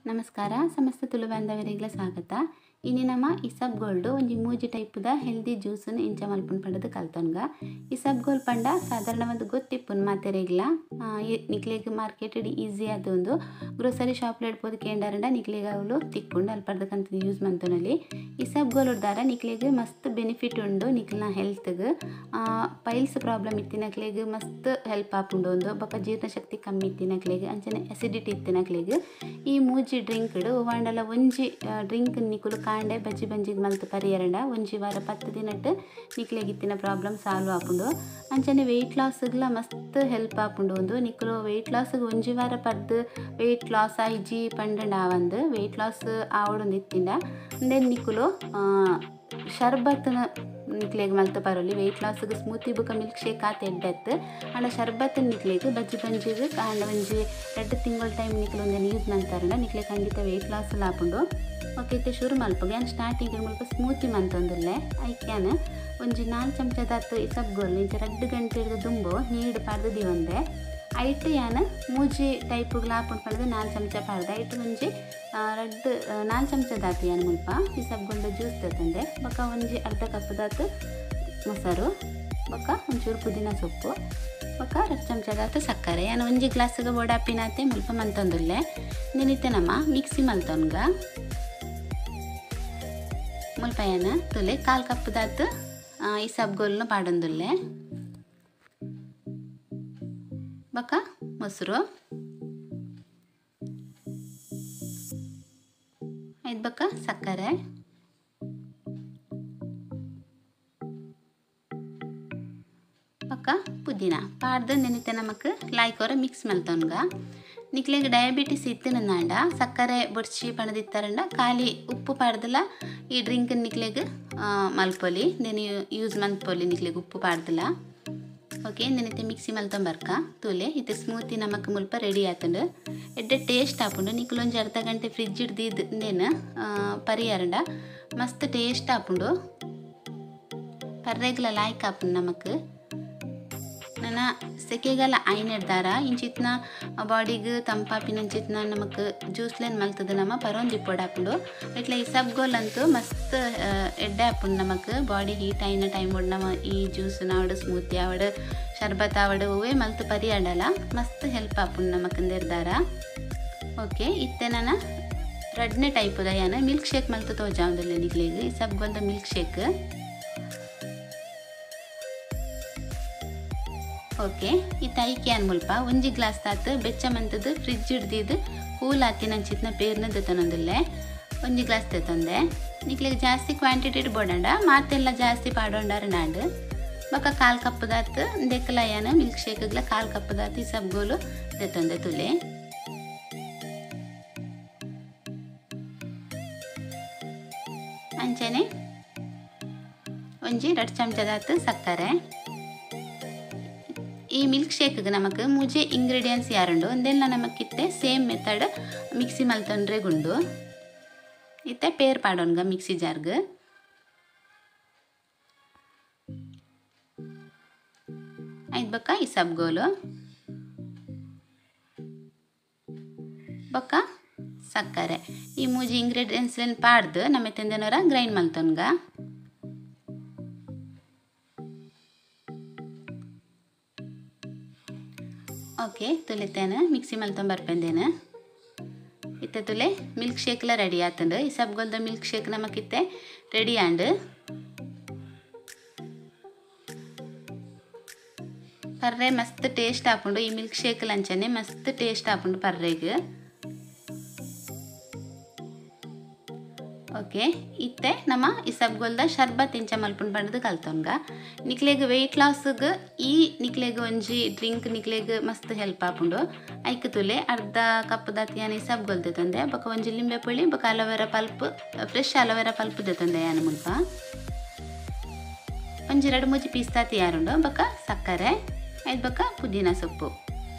ನಮಸ್ಕಾರ ಸಮಸ್ತ ತುಳು ಬಾಂಧವರಿಗೆಲ ಸ್ವಾಗತ. ಇನಿ ನಮ್ಮ ಇಸಬ್ಗೋಲ್ಡು ಒಂಜಿ ಮೂಜಿ ಟೈಪುದ ಹೆಲ್ದಿ ಜ್ಯೂಸನ್ನು ಇಂಚ ಮಲ್ಪುನ ಪಂಡದು ಕಲ್ತೊನ್ಗ. ಇಸಬ್ಗೋಲ್ ಪಂಡ ಸಾಧಾರಣ ಒಂದು ಗೊತ್ತಿಪ್ಪುನು ಮಾತೆರೆಗ್ಲ ನಿಕ್ಲೆಗ್ ಮಾರ್ಕೆಟೆಡ್ ಈಸಿ ಆದೊಂದು ಗ್ರೋಸರಿ ಶಾಪ್ಲ ಇಡ್ಬೋದು ಕೇಂಡಾರಂಡ ನಿಕ್ಲೆಗ್ ಅವಳು ತಿಕ್ಕೊಂಡು ಅಲ್ಪರ್ದಕ್ಕಂತ ಯೂಸ್ ಮಂತೊನಲ್ಲಿ. ಇಸಬ್ಗೋಲ್ ಉಡ್ದಾರ ನಿಕ್ಲೆಗ್ ಮಸ್ತ್ ಬೆನಿಫಿಟ್ ಉಂಡು ನಿಕ್ಲನ ಹೆಲ್ತ್ಗೆ. ಪೈಲ್ಸ್ ಪ್ರಾಬ್ಲಮ್ ಇತ್ತಿನಕ್ಲೆಗ್ ಮಸ್ತ್ ಹೆಲ್ಪ್ ಆಪುಂಡು. ಒಂದು ಬೊಕ ಜೀರ್ಣಶಕ್ತಿ ಕಮ್ಮಿ ಇತ್ತಿನಕ್ಲೆಗ್ ಅಂಚನೆ ಅಸಿಡಿಟಿ ಇತ್ತಿನಕ್ಲೆಗ್ ಈ ಮೂಜಿ ಡ್ರಿಂಕ್ ವಾಂಡಲ ಒಂಜಿ ಡ್ರಿಂಕ್ ನಿಕುಲು ಕಾಂಡೆ ಬಜ್ಜಿ ಬಂಜಿಗೆ ಮಲ್ತು ಪರಿಯರಂಡ ಒಂಜಿ ವಾರ 10 ದಿನಟ್ಟು ನಿಕ್ಲೆಗಿತ್ತಿನ ಪ್ರಾಬ್ಲಮ್ ಸಾಲ್ವ್ ಆಪುಂಡು. ಅಂಚನೆ ವೆಯ್ಟ್ ಲಾಸ್ಗ್ಲ ಮಸ್ತ್ ಹೆಲ್ಪ್ ಆಪುಂಡು. ಒಂದು ನಿಕುಲು ವೆಯ್ಟ್ ಲಾಸ್ಗೆ ಒಂಜಿ ವಾರ ಪರ್ದು ವೆಯ್ಟ್ ಲಾಸ್ ಆಯ್ಜಿ ಪಂಡಂಡ ಆವಂದು ವೆಯ್ಟ್ ಲಾಸ್ ಆವಡೊಂದು ಇತ್ತಿಂಡ ದೆನ್ ನಿಕುಲು ಶರ್ಬತ್ನ ನಿಕ್ಲೆಗ್ ಮಲ್ತು ಪರೋಲಿ ವೆಯ್ಟ್ ಲಾಸ್ಗೆ ಸ್ಮೂತಿ ಬುಕ ಮಿಲ್ಕ್ ಶೇಕ್ ಆತ ಎಡ್ಡೆತ್ತು ಅಂಡ ಶರ್ಬತ್ ನಿಕ್ಲೆಗ್ ಬಜ್ಜಿ ಬಂಜಿಗೆ ಕಾಂಡ ಒಂಜಿ 2 ತಿಂಗಳ ಟೈಮ್ ನಿಕ್ಲು ಒಂದೇನು ಯೂಸ್ ಮಂತಾರಂಡ ನಿಕ್ಲೆ ಖಂಡಿತ ವೆಯ್ಟ್ ಲಾಸ್ ಆಪುಂಡು. ಓಕೆ ಇತ್ತೆ ಶುರು ಮಲ್ಪಗೆ ನಾನು ಸ್ಟಾರ್ಟಿಂಗ್ ಮುಲ್ಪ ಸ್ಮೂತಿ ಮಂತೊಂದುಲ್ಲೆ ಐಕ್ಯಾನ ಒಂಜಿ 4 ಚಮಚದಾತು ಇಸಬ್ಗೋಲ್ ಇಂಚ 2 ಗಂಟೆ ಹಿಡಿದು ದುಂಬು ನೀಡು ಪರ್ದು ದಿವಂದೆ ಐಟು ಯಾನ ಮೂಜಿ ಟೈಪುಗ್ಲ ಆಪುಂಡು ಪಡೆದು 4 ಚಮಚ ಪರ್ದೆ ಐಟು ಒಂಜಿ 4 ಚಮಚದಾತು ಯಾನ ಮುಲ್ಪ ಇಸಬ್ಗೋಲ್ದ ಜ್ಯೂಸ್ ತತ್ತಂದೆ ಬೊಕ ಒಂಜಿ ಅರ್ಧ ಕಪ್ದಾತು ಮೊಸರು ಬೊಕ ಒಂಚೂರು ಪುದೀನ ಸೊಪ್ಪು ಬೊಕ 2 ಚಮಚದಾತು ಸಕ್ಕರೆ ಯಾನ ಒಂಜಿ ಗ್ಲಾಸ್ಗೆ ಬೋಡಾಪಿನಾತೆ ಮುಲ್ಪ ಮಂತೊಂದುಲ್ಲೆ. ನೆನಿತೆ ನಮ್ಮ ಮಿಕ್ಸಿ ಮಲ್ತೊನ್ಗ ಮುಲ್ಪ ಯಾನ ತುಲೆ 1/4 ಕಪ್ದಾತು ಇಸಬ್ಗೋಲ್ನ ಪಾಡೊಂದುಲ್ಲೆ ಬೊಕ ಮೊಸರು ಐದು ಬೊಕ ಸಕ್ಕರೆ ಬೊಕ ಪುದೀನ ಪಾಡ್ದು ನೆನಿತೆ ನಮಕ್ ಲಾಯ್ಕೋರ ಮಿಕ್ಸ್ ಮಲ್ತೊನ್ಗ. ನಿಕ್ಲೆಗ್ ಡಯಾಬಿಟಿಸ್ ಇತ್ತಿನಂಡ ಸಕ್ಕರೆ ಬೊಡ್ಚಿ ಪಣದಿತ್ತಾರಂಡ ಖಾಲಿ ಉಪ್ಪು ಪಾಡ್ದಲ ಈ ಡ್ರಿಂಕ್ ನಿಕ್ಲೆಗ್ ಮಲ್ಪೊಲಿ ನೆನೆ ಯೂಸ್ ಮಲ್ಪೊಲಿ ನಿಕ್ಲೆಗ್ ಉಪ್ಪು ಪಾಡ್ದಲ. ಓಕೆ ನೆನಿತೆ ಮಿಕ್ಸಿ ಮಲ್ತೊಂಬರ್ಕ ತೂಲೆ ಇದು ಸ್ಮೂತಿ ನಮಕ್ ಮುಲ್ಪ ರೆಡಿ ಆತುಂಡು. ಎಡ್ಡೆ ಟೇಸ್ಟ್ ಆಪುಂಡು ನಿಕ್ಲು ಒಂಜಿ ಅರ್ಧ ಗಂಟೆ ಫ್ರಿಡ್ಜ್ ಹಿಡ್ದಿದ್ದೇನು ಪರಿಯಾರಂಡ ಮಸ್ತ್ ಟೇಸ್ಟ್ ಆಪುಂಡು ಪರ್ರೆಗ್ಲ ಲಾಯ್ಕ್ ಆಪುಂಡು ನಮಕ್. ನನ್ನ ಸೆಕೆಗಲ ಐನೆಡ್ದಾರ ಇಂಚಿತ್ನ ಬಾಡಿಗೆ ತಂಪಾಪಿನಂಚಿತ್ನ ನಮಕ್ ಜ್ಯೂಸ್ಲೇನ್ ಮಲ್ತದ ನಮ್ಮ ಪರೊಂದು ಇಪ್ಪೊಡಾಪುಂಡು. ಇಟ್ಲ ಇಸಬ್ಗೋಲ್ ಅಂತೂ ಮಸ್ತ್ ಎಡ್ಡೆ ಆಪುಂಡು ನಮಕ್ ಬಾಡಿ ಹೀಟ್ ಐನ ಟೈಮ್ ಒಡ್ ನಮ್ಮ ಈ ಜ್ಯೂಸ್ ಆವಡು ಸ್ಮೂತಿ ಆವಡು ಶರ್ಬತ್ ಆವಡು ಅವೇ ಮಲ್ತು ಪರಿಯಾಡಲ್ಲ ಮಸ್ತ್ ಹೆಲ್ಪ್ ಆಪುಂಡು ನಮಕ್ ನಿರ್ದಾರ. ಓಕೆ ಇತ್ತೆ ನಾನು ರಡ್ನೆ ಟೈಪುದ ಯಾನ ಮಿಲ್ಕ್ ಶೇಕ್ ಮಲ್ತು ತೋಜಾವುದಿಲ್ಲ ನಿಕ್ಲೆಗ್ ಇಸಬ್ಗೋಲ್ದ ಮಿಲ್ಕ್ ಶೇಕ್. ಓಕೆ ಇತ್ತು ಐಕ್ಯಾನ್ ಮುಲ್ಪ ಒಂಜಿ ಗ್ಲಾಸ್ ತಾತು ಬೆಚ್ಚ ಮಂತದ್ದು ಫ್ರಿಡ್ಜ್ ಹಿಡ್ದಿದ್ದು ಕೂಲ್ ಆತಿನಂಚಿತ್ನ ಪೇರ್ನ ತೆತ್ತೊಂದಿಲ್ಲೆ ಒಂಜಿ ಗ್ಲಾಸ್ ತೆತ್ತೊಂದೆ. ನಿಕ್ಲೆಗ್ ಜಾಸ್ತಿ ಕ್ವಾಂಟಿಟಿ ಬೋಡಂಡ ಮಾತೆಲ್ಲ ಜಾಸ್ತಿ ಪಾಡೋಂಡಾರ ನಾಡು ಬೊಕ 1/4 ಕಪ್ದಾತು ದೆಕ್ಕಲ ಯಾನ ಮಿಲ್ಕ್ ಶೇಕ್ಗ್ಲ 1/4 ಕಪ್ದಾತು ಇಸಬ್ಗೋಲು ತೆತ್ತೊಂದೆ ತುಲೆ. ಅಂಚನೆ ಒಂಜಿ 2 ಚಮಚದಾತು ಸಕ್ಕರೆ. ಈ ಮಿಲ್ಕ್ ಶೇಕ್ಗೆ ನಮಕ್ ಮೂಜೆ ಇಂಗ್ರೀಡಿಯೆಂಟ್ಸ್ ಯಾರುಂಡು ಒಂದೆಲ್ಲ ನಮಕ್ಕಿತ್ತೆ ಸೇಮ್ ಮೆಥಡ್ ಮಿಕ್ಸಿ ಮಲ್ತೊಂಡ್ರೆ ಗುಂಡು ಇತ್ತೆ ಪೇರ್ ಪಾಡೋನ್ಗ ಮಿಕ್ಸಿ ಜಾರ್ಗ್. ಐದು ಬೊಕ ಇಸಬ್ಗೋಲು ಬೊಕ ಸಕ್ಕರೆ ಈ ಮೂಜಿ ಇಂಗ್ರೀಡಿಯೆಂಟ್ಸ್ ಪಾಡ್ದು ನಮ್ಮ ತೆಂದೆನವರ ಗ್ರೈಂಡ್ ಮಲ್ತೊನ್ಗ. ಓಕೆ ತುಲೆತೇನೆ ಮಿಕ್ಸಿ ಮಲ್ತೊಂಬರ್ಪೆಂದೇನೆ ಇತ್ತೆ ತುಲೆ ಮಿಲ್ಕ್ ಶೇಕ್ಲ ರೆಡಿ ಆತುಂಡು. ಇಸಬ್ಗೋಲ್ದ ಮಿಲ್ಕ್ ಶೇಕ್ ನಮಕಿತ್ತೆ ರೆಡಿ ಆಂಡ್ ಪರ್ರೆ ಮಸ್ತ್ ಟೇಸ್ಟ್ ಆಪುಂಡು ಈ ಮಿಲ್ಕ್ ಶೇಕ್ ಲಂಚನೆ ಮಸ್ತ್ ಟೇಸ್ಟ್ ಆಪುಂಡು ಪರ್ರೆಗ್. ಓಕೆ ಇತ್ತೆ ನಮ್ಮ ಇಸಬ್ಗೋಲ್ದ ಶರ್ಬತ್ ಇಂಚ ಮಲ್ಪುಂಡು ಪಂಡದು ಕಲ್ತೊನ್ಗ. ನಿಕ್ಲೆಗ್ ವೆಯ್ಟ್ ಲಾಸ್ಗೆ ಈ ನಿಕ್ಲೆಗ್ ಒಂಜಿ ಡ್ರಿಂಕ್ ನಿಕ್ಲೆಗ್ ಮಸ್ತ್ ಹೆಲ್ಪ್ ಆಪುಂಡು. ಐಕ್ ತುಲೆ ಅರ್ಧ ಕಪ್ದಾತು ಯಾನ ಇಸಬ್ಗೋಲ್ ತೆತ್ತೊಂದೆ ಬೊಕ ಒಂಜಿ ಲಿಂಬೆ ಪುಳಿ ಬೊಕ aloe vera pulp fresh aloe vera pulp ತೆತ್ತೊಂದೆ ಯಾನ ಮುಲ್ಪ ಒಂಜಿ 2-3 ಪೀಸ್ ತಾತು ಯಾರುಂಡು ಬೊಕ ಸಕ್ಕರೆ ಐದು ಬೊಕ ಪುದೀನ ಸೊಪ್ಪು.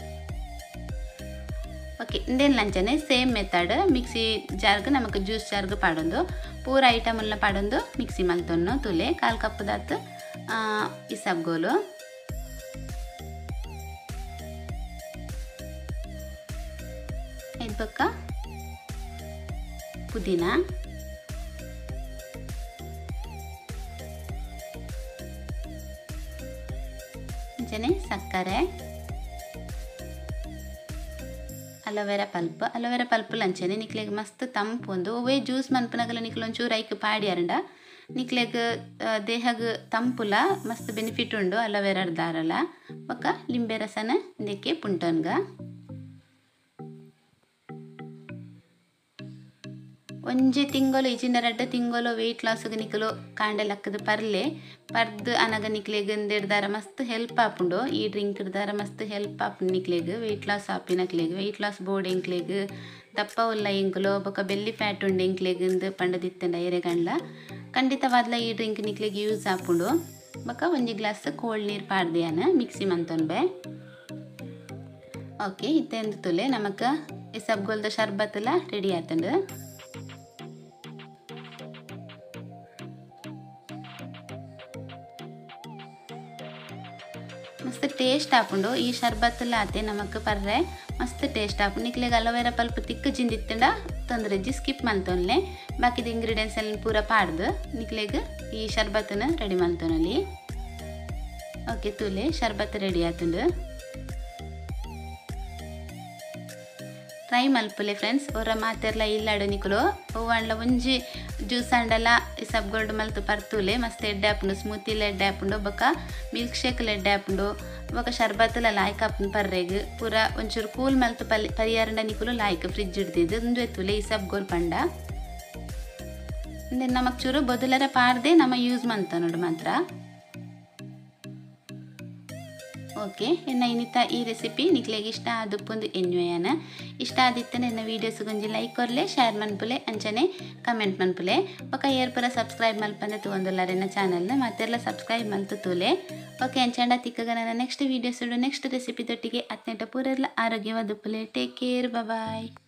ಓಕೆ ಇಂದೇನು ಲಂಚನೆ ಸೇಮ್ ಮೆಥಡ್ ಮಿಕ್ಸಿ ಜಾರ್ಗ್ ನಮಕ್ ಜ್ಯೂಸ್ ಜಾರ್ಗ್ ಪಾಡೊಂದು ಪೂರ ಐಟಮ್ಲ ಪಾಡೊಂದು ಮಿಕ್ಸಿ ಮಲ್ತೊನ್ನು ತುಲೆ 1/4 ಕಪ್ದಾತು ಇಸಬ್ಗೋಲು ಐದು ಬೊಕ ಪುದೀನ, ಅಂಚನೆ ಸಕ್ಕರೆ, ಅಲೋವೆರಾ ಪಲ್ಪ್ ಲಂಚನೆ ನಿಕ್ಲೆಗ್ ಮಸ್ತ್ ತಂಪು ಒಂದು ಒವ್ವೇ ಜ್ಯೂಸ್ ಮನ್ಪನಗಲ ನಿಕ್ಲು ಒಂಚೂರು ಐಕ್ ಪಾಡ್ಯಾರಂಡ ನಿಕ್ಲೆಗ್ ದೇಹಗ್ ತಂಪುಲ ಮಸ್ತ್ ಬೆನಿಫಿಟ್ ಉಂಡು ಅಲೋವೆರಾಡ್ ದಾರಲ ಬೊಕ ಲಿಂಬೆ ರಸನ ಇಂದೆಕೆ ಪುಂಟನ್ಗ ಒಂಜಿ ತಿಂಗಳು ಇಜಿಂಡ 2 ತಿಂಗಳು ವೆಯ್ಟ್ ಲಾಸ್ಗೆ ನಿಕಲು ಕಾಂಡೆ ಲಕ್ಕದ ಪರ್ದು ಅನಗ ನಿಕ್ಲೆಗ್ ಇಂದೆಡ್ದಾರ ಮಸ್ತ್ ಹೆಲ್ಪ್ ಆಪುಂಡು ಈ ಡ್ರಿಂಕ್ ದಾರ ಮಸ್ತ್ ಹೆಲ್ಪ್ ಆಪುಂಡು ನಿಕ್ಲೆಗ್ ವೆಯ್ಟ್ ಲಾಸ್ ಆಪಿನಕ್ಲೆಗ್ ವೆಯ್ಟ್ ಲಾಸ್ ಬೋರ್ಡ್ ಎಂಕ್ಲೆಗ್ ದಪ್ಪ ಉಲ್ಲ ಎಂಕ್ಲು ಬೊಕ ಬೆಲ್ಲಿ ಫ್ಯಾಟ್ ಉಂಡು ಎಂಕ್ಲೆಗ್ ಇಂದು ಪಂಡದಿತ್ತಂಡ ಎರೆಗಂಡ್ಲ ಖಂಡಿತವಾದ್ಲ ಈ ಡ್ರಿಂಕ್ ನಿಕ್ಲೆಗ್ ಯೂಸ್ ಆಪುಂಡು ಬೊಕ ಒಂಜಿ ಗ್ಲಾಸ್ ಕೋಲ್ಡ್ ನೀರು ಪಾಡ್ದಿಯಾನ ಮಿಕ್ಸಿ ಮಂತೊನ್ಬೆ. ಓಕೆ ಇತ್ತೆಂದು ತುಲೆ ನಮಕ್ ಇಸಬ್ಗೋಲ್ದ ಶರ್ಬತ್ಲ ರೆಡಿ ಆತಂಡು. ಮಸ್ತ್ ಟೇಸ್ಟ್ ಆಪುಂಡು ಈ ಶರ್ಬತ್ಲ ಆತೆ ನಮಕ್ ಪರ್ರೆ ಮಸ್ತ್ ಟೇಸ್ಟ್ ಆಪುಂಡು ನಿಕ್ಲೆಗ್ ಅಲೋವೆರಾ ಪಲ್ಪ್ ತಿಕ್ಕು ಜಿಂದಿತ್ತಂಡ ತೊಂದರೆಜ್ಜಿ ಸ್ಕಿಪ್ ಮಲ್ತೊನ್ಲೆ ಬಾಕಿದ ಇಂಗ್ರೀಡಿಯೆಂಟ್ಸ್ ಎಲ್ಲ ಪೂರ ಪಾಡ್ದು ನಿಕ್ಲೆಗ್ ಈ ಶರ್ಬತ್ನ ರೆಡಿ ಮಲ್ತೊನಲ್ಲಿ. ಓಕೆ ತುಲೆ ಶರ್ಬತ್ ರೆಡಿ ಆತುಂಡು. ಟ್ರೈ ಮಲ್ಪುಲೆ ಫ್ರೆಂಡ್ಸ್ ಒರ ಮಾತೆರ್ಲ ಇಲ್ಲಾಡು ನಿಕುಲು ಒವ್ವಾಂಡ್ಲ ಒಂಜಿ ಜ್ಯೂಸ್ ಅಂಡಲ ಇಸಬ್ಗೋಲ್ಡ್ ಮಲ್ತು ಪರ್ತುಲೆ ಮಸ್ತ್ ಎಡ್ಡೆ ಆಪುಂಡು ಸ್ಮೂತಿಲ ಎಡ್ಡೆ ಆಪುಂಡು ಬೊಕ ಮಿಲ್ಕ್ ಶೇಕ್ಲ ಎಡ್ಡೆ ಆಪುಂಡು ಬೊಕ ಶರ್ಬತ್ಲ ಲಾಯ್ಕ್ ಆಪುಂಡು ಪರ್ರೆಗ್ ಪೂರ ಒಂಚೂರು ಕೂಲ್ ಮಲ್ತು ಪರಿಯಾರಂಡ ನಿಕುಲು ಲಾಯ್ಕ್ ಫ್ರಿಜ್ ಇಡ್ದಿದ್ದು ಉಂದು ಎತ್ತುಲೆ ಇಸಬ್ಗೋಲ್ ಪಂಡ ನಮಕ್ ಚೂರು ಬೊದಲರ ಪಾಡ್ದೆ ನಮ್ಮ ಯೂಸ್ ಮಂತ ನೋಡು ಮಾತ್ರ. ಓಕೆ ಎನ್ನ ಇನ್ನಿತ ಈ ರೆಸಿಪಿ ನಿಕ್ಲೆಗ್ ಇಷ್ಟ ಆದುಪ್ಪುಂದು ಎನ್ನುವೆಯನ ಇಷ್ಟ ಆದಿತ್ತನೆ ಎನ್ನ ವೀಡಿಯೋಸ್ ಗೊಂಜಿ ಲೈಕ್ ಕೊರ್ಲೆ ಶೇರ್ ಮನ್ಪುಲೆ ಅಂಚನೆ ಕಮೆಂಟ್ ಮನ್ಪುಲೆ ಬೊಕ ಏರ್ಪುರ ಸಬ್ಸ್ಕ್ರೈಬ್ ಮಲ್ಪಂದೆ ತೂವೊಂದುಲ್ಲಾರ ಎನ್ನ ಚಾನಲ್ನ ಮತ್ತೆಲ್ಲ ಸಬ್ಸ್ಕ್ರೈಬ್ ಮಲ್ತು ತೂಲೆ. ಓಕೆ ಅಂಚಂಡ ತಿಕ್ಕಗ ನನ್ನ ನೆಕ್ಸ್ಟ್ ವೀಡಿಯೋಸ್ ನೆಕ್ಸ್ಟ್ ರೆಸಿಪಿ ತೊಟ್ಟಿಗೆ ಅತ್ನೆಟ ಪೂರೆಲ್ಲ ಆರೋಗ್ಯವಾದುಪ್ಪುಲೆ. ಟೇಕ್ ಕೇರ್ ಬಾಯ್.